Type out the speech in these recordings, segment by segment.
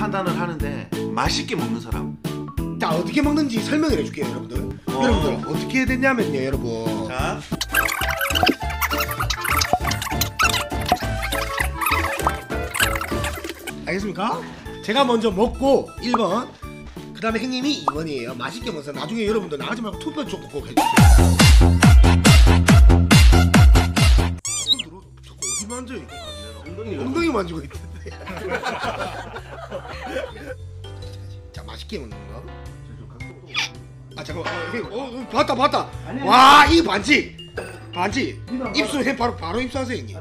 판단을 하는데 맛있게 먹는 사람. 자, 어떻게 먹는지 설명을 해줄게요, 여러분들. 여러분들 어떻게 해야 되냐면요, 여러분. 자, 알겠습니까? 제가 먼저 먹고 1번, 그 다음에 형님이 2번이에요. 맛있게 먹어서 나중에 여러분들 나가지 말고 투표 조금 꼭 해주세요. 자꾸 어디 만져 이게? 엉덩이 만지고 있는데. 자, 맛있게 먹는 거. 아, 잠깐만. 봤다. 아니야. 와, 이 반지. 입수해 바로 입수하세요, 형님.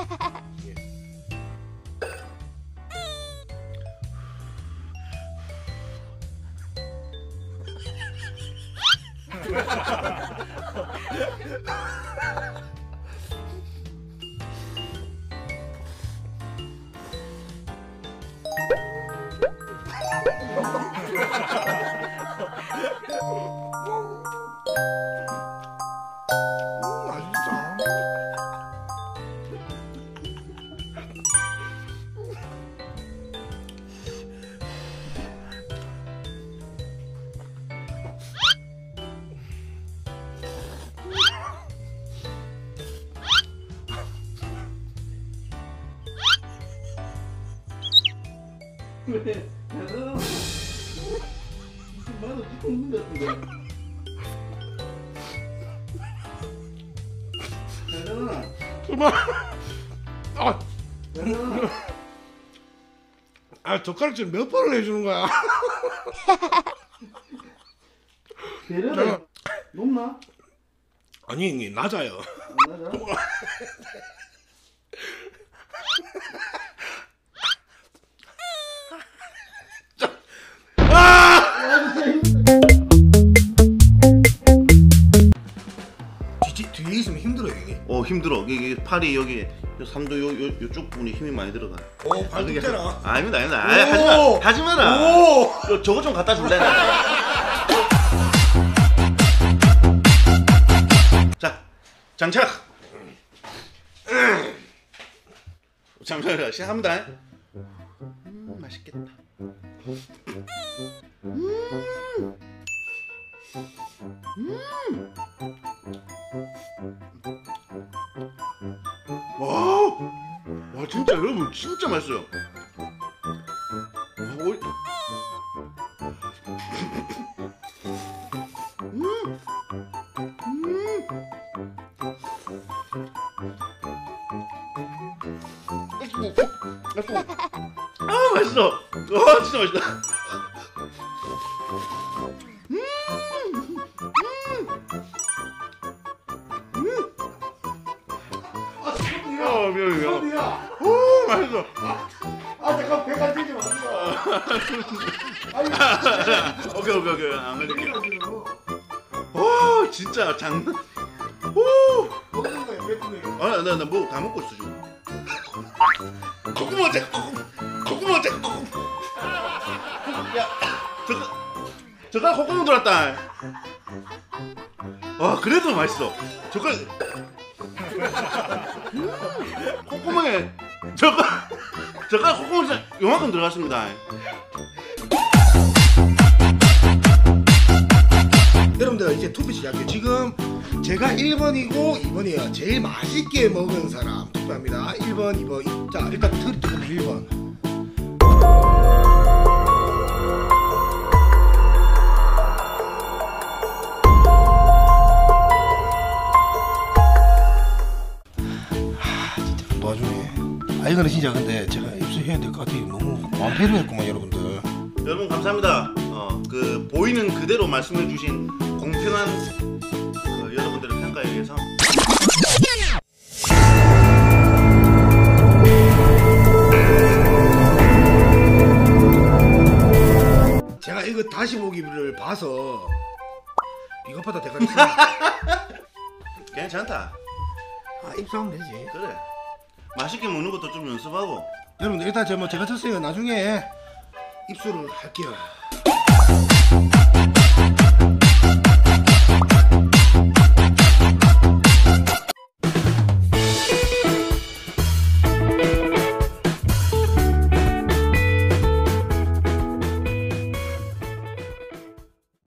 맛있어. 왜? 나는 무슨 맛을 찍는 것 같은데. 나는 정말. 나는 젓가락질 몇 번을 해주는 거야? 배려가 높나? 아니, 형님 낮아요. 안 나가? 뒤에 있으면 힘들어요, 형님. 힘들어. 이게 팔이 여기 삼도 요쪽 부분이 힘이 많이 들어가. 오, 발도 떼라. 아닙니다. 오! 하지 마라. 오! 저거 좀 갖다 줄래? 자, 장착. 장착을 시작합니다. 맛있겠다. 와, 진짜 여러분 진짜 맛있어요. 아, 맛있어. 와, 진짜 맛있다. 미안. 오, 맛있어. 잠깐 배가 뛰지 마세요. 오케이. 안 걸릴게. 오, 진짜 장난. 오. 먹는 거예요, 뱉는 거예요. 아, 나 뭐 다 먹고 있어 지금. 고구마 제. 야, 저거 콧구멍 들었다. 와, 그래도 맛있어. 저거 콧구멍에 저거 콧구멍에 요만큼 들어갔습니다. 여러분들 이제 투표 시작해요. 지금 제가 1번이고 2번이에요. 제일 맛있게 먹은 사람 투표합니다. 1번, 2번. 자, 일단 트리트는 1번. 진짜 도와주네. 이거는 진짜 근데 제가 입수해야 될 것 같아요. 너무 완패를 했구만, 여러분들. 여러분 감사합니다. 그 보이는 그대로 말씀해주신 공평한 여러분들의 평가에 의해서 제가 이거 다시 보기를 봐서 비겁하다 대가리 괜찮다. 입수하면 되지. 그래. 맛있게 먹는 것도 좀 연습하고. 여러분들 일단 제가 쳤어요. 나중에 입수를 할게요.